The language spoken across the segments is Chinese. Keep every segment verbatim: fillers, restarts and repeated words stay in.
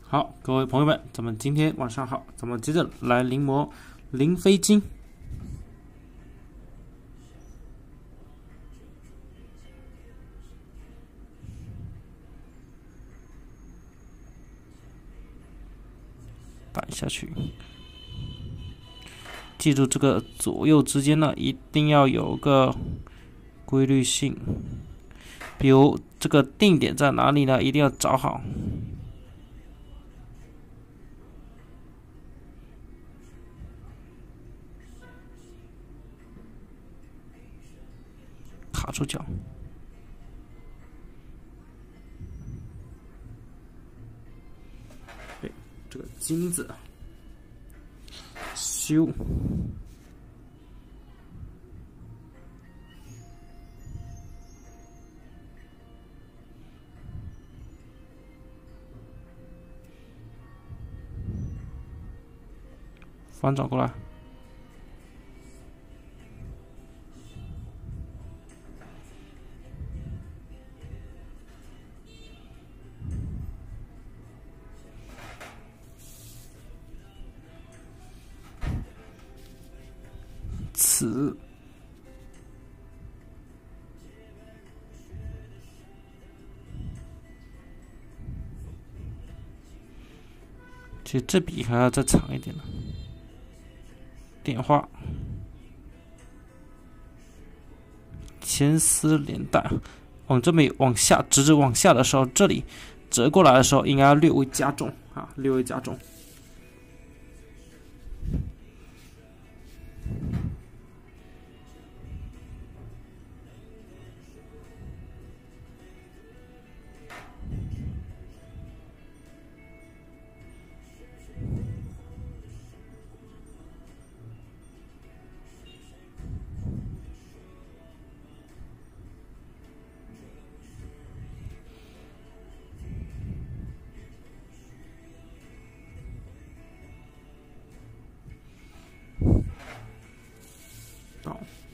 好，各位朋友们，咱们今天晚上好，咱们接着来临摹《灵飞经》。摆下去，记住这个左右之间呢，一定要有个规律性。比如这个定点在哪里呢？一定要找好。卡住脚。对，这个金字修。翻转过来，此其实这笔还要再长一点呢。点画，牵丝连带，往这边往下，直直往下的时候，这里折过来的时候，应该要略微加重啊，略微加重。到，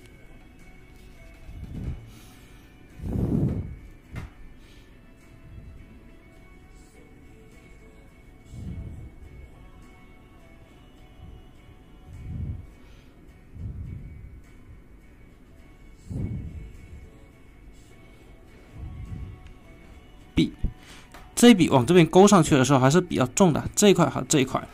笔，这一笔往这边勾上去的时候还是比较重的，这一块和这一块。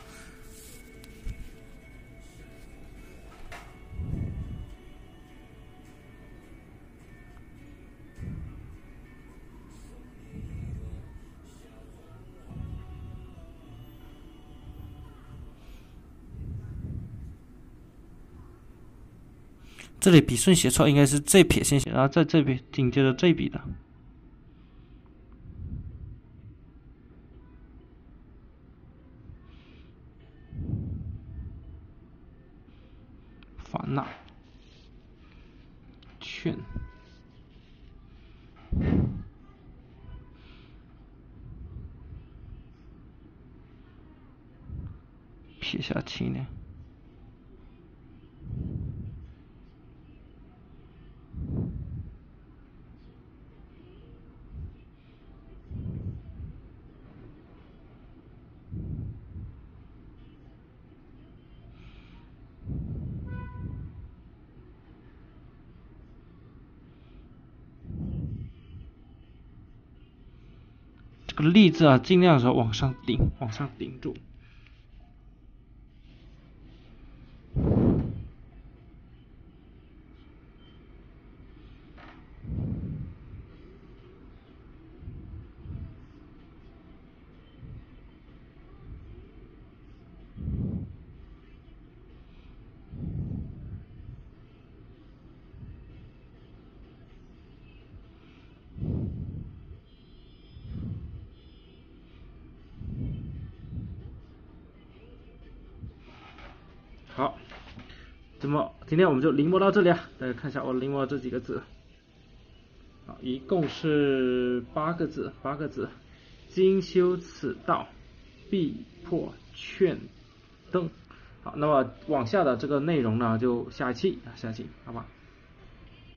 这里笔顺写错，应该是这撇先写，然后在这边紧接着这笔的。烦恼，劝，撇下轻点。这个立字啊，尽量的时候往上顶，往上顶住。好，那么今天我们就临摹到这里啊，大家看一下我临摹这几个字。好，一共是八个字，八个字。精修此道，必破劝灯。好，那么往下的这个内容呢，就下一期，下一期，好吧。